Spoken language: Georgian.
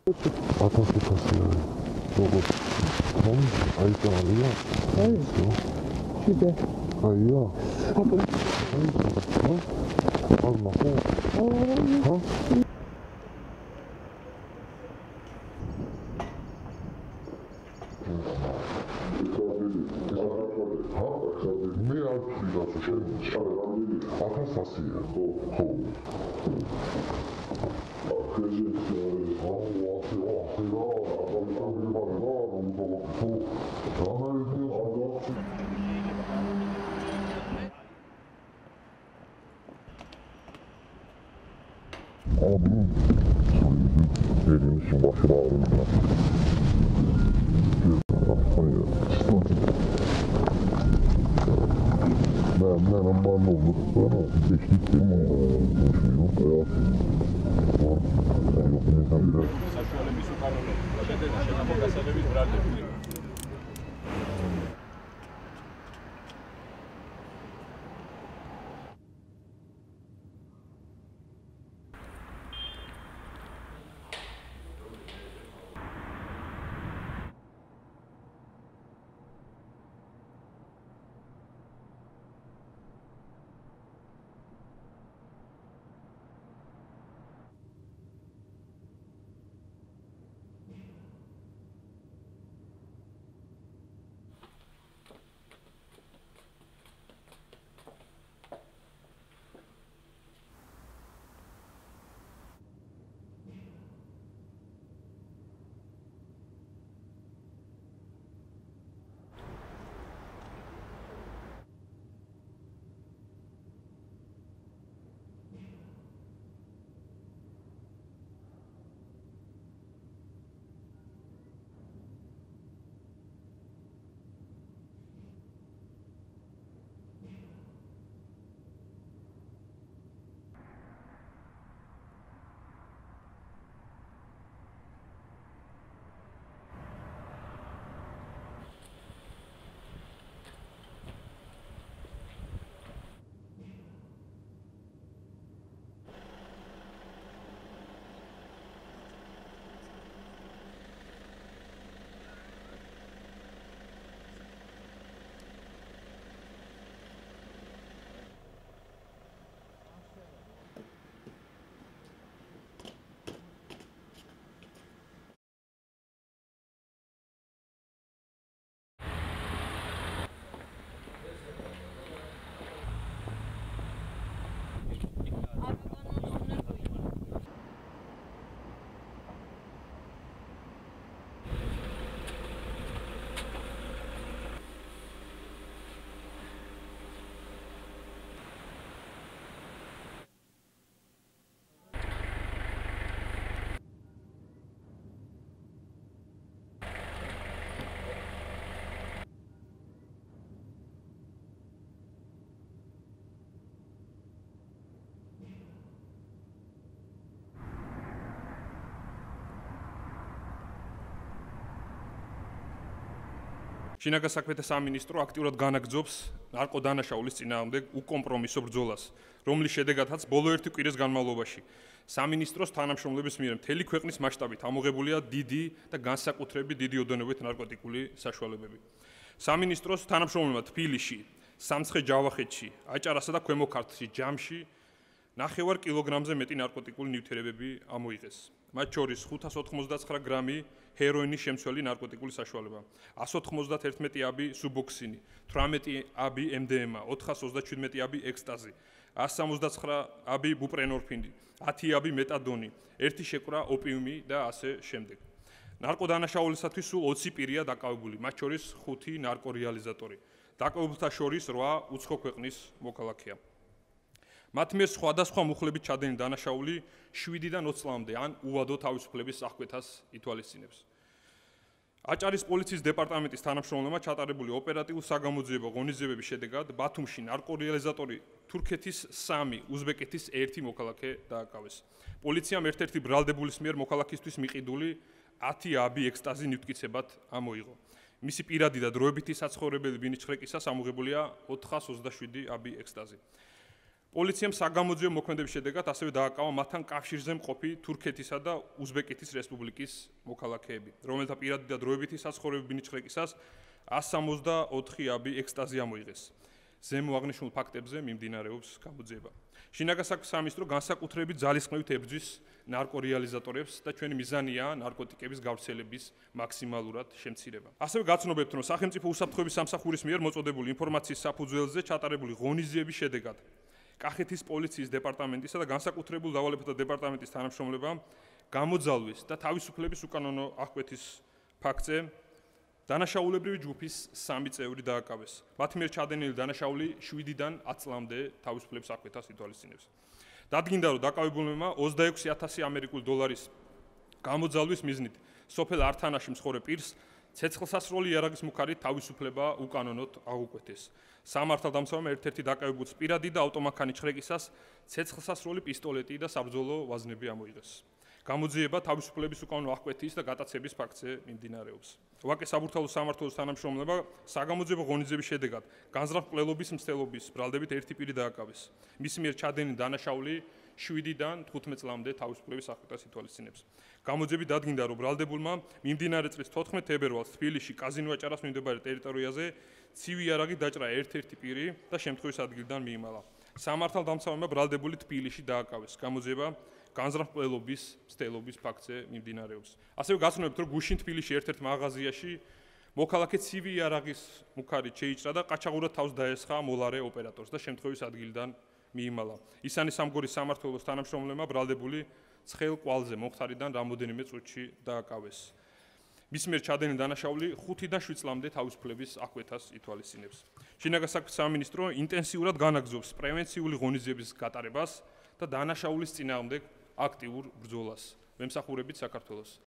შინაგან საქმეთა სამინისტრო აქტიურად განაგრძობს ნარკოდანაშაულის წინააღმდეგ უკომპრომისო ბრძოლას, რომლის შედეგადაც ბოლო ერთი კვირის განმავლობაში სამინისტროს თანამშრომლების მიერ მთელი ქვეყნის მასშტაბით ამოღებულია დიდი და განსაკუთრებით დიდი ოდენობით ნარკოტიკული საშუალებები. სამინისტროს თანამშრომლებმა თბილისში, სამცხე-ჯავახეთში, აჭარასა და ქვემო ქართლში ჯამში 9 კილოგრამზე მეტი ნარკოტიკული ნივთიერებები ამოიღეს. მათ შორის 599 გრამი ჰეროინის შემცველი ნარკოტიკული საშუალება, 191 აბი სუბოქსინი, 18 აბი MDMA, 427 აბი ექსტაზი, 169 აბი ბუპრენორფინი, 10 აბი მეტადონი, 1 შეკვრა ოპიუმი და ასე შემდეგ. ნარკოდანაშაულისათვის სულ 20 პირია დაკავებული, მათ შორის 5 ნარკორეალიზატორი. დაკავებულთა შორის 8 უცხო ქვეყნის მოქალაქეა. მათ მიერ სხვადასხვა მუხლებით ჩადენილი დანაშაული 7-დან 20 წლამდე ან უვადო თავისუფლების აღკვეთას ითვალისწინებს. აჭარის პოლიციის დეპარტამენტის თანამშრომლებმა ჩატარებული ოპერატიულ-საგამოძიებო ღონისძიებების შედეგად ბათუმში ნარკორეალიზატორი თურქეთის 3, უზბეკეთის 1 მოქალაქე დააკავეს. პოლიციამ ერთ-ერთი ბრალდებულის მიერ მოქალაქისთვის მიყიდული 10 აბი ექსტაზი ნივთკიცებად ამოიღო. მისი პირადი და დროებითი საცხოვრებელი ბინის ჩხრეკისას ამოღებულია 427 აბი ექსტაზი. პოლიციამ საგამოძიებო მოქმედების შედეგად ასევე დააკავა მათთან კავშირზე მყოფი თურქეთისა და უზბეკეთის რესპუბლიკის მოქალაქეები, რომელთა პირადი და დროებითი საცხოვრებები ნიჩხრეკისას 164 აბი ექსტაზი ამოიღეს. ზემო აღნიშნულ ფაქტებზე მიმდინარეობს გამოძიება. შინაგან საქმეთა სამინისტრო განსაკუთრებით ძალისხმევით ებრძვის ნარკორეალიზატორებს და ჩვენი მიზანია ნარკოტიკების გავრცელების მაქსიმალურად შემცირება. ასევე გაცნობებთ, რომ სახელმწიფო უსაფრთხოების სამსახურის მიერ მოწოდებული ინფორმაციის საფუძველზე ჩატარებული ღონისძიების შედეგად კახეთის პოლიციის დეპარტამენტისა და განსაკუთრებულ დავალებათა დეპარტამენტის თანამშრომლებმა გამოძალვის და თავისუფლების უკანონო აღკვეთის ფაქტზე დანაშაულებრივი ჯგუფის 3 წევრი დააკავეს. მათ მიერ ჩადენილი დანაშაული 7-დან 10 წლამდე თავისუფლების აღკვეთას ითვალისწინებს. დადგინდა, რომ დაკავებულებმა 26,000 ამერიკული დოლარის გამოძალვის მიზნით სოფელ ართანაში მსხორე პირს ცეცხლსასროლი იარაღის მუქარით თავისუფლება უკანონოდ აღუკვეთეს. სამართალდამცავმა ერთ-ერთი დაკავებულის პირადი და ავტომანქანი ჩხრეკისას ცეცხლსასროლი პისტოლეტი და საბრძოლო ვაზნები ამოიღეს. გამოძიება თავისუფლების უკანონო აღკვეთის და გატაცების ფაქტზე მიმდინარეობს. ვაკე საბურთალოს სამმართველოს თანამშრომლებმა საგამოძიებო ღონისძიების შედეგად განზრახ მკვლელობის მცდელობის ბრალდებით ერთი პირი დააკავეს. მისი მიერ ჩადენილი დანაშაული 7-დან 15 წლამდე თავისუფლების აღკვეთას ითვალისწინებს. გამოძიებით დადგინდა, რომ ბრალდებულმა მიმდინარე წლის 14 თებერვალს თბილისში კაზინო აჭარას მიმდებარე ტერიტორიაზე ცივი იარაღი დაჭრა ერთ-ერთი პირი და შემთხვევის ადგილიდან მიიმალა. სამართალდამცავმა ბრალდებული თბილისში დააკავეს. გამოძიება განზრახ მკვლელობის მცდელობის ფაქტზე მიმდინარეობს. ასევე გაცნობთ, რომ გუშინ თბილისში ერთ-ერთ მაღაზიაში მოქალაქე ცივი იარაღის მუქარით შეიჭრა და ყაჩაღურად თავს დაესხა მოლარე ოპერატორს და შემთხვევის ადგილიდან მიიმალა. ისანი სამგორის სამმართველოს თანამშრომლებმა ბრალდებული ცხელ კვალზე მომხდარიდან რამოდენიმე წუთში დააკავეს. მის მიერ ჩადენილი დანაშაული 5-დან 7 წლამდე თავისუფლების აღკვეთას ითვალისწინებს. შინაგან საქმეთა სამინისტრო ინტენსიურად განაგრძობს პრევენციული ღონისძიების გატარებას და დანაშაულის წინააღმდეგ აქტიურ ბრძოლას. მემსახურებით საქართველოს.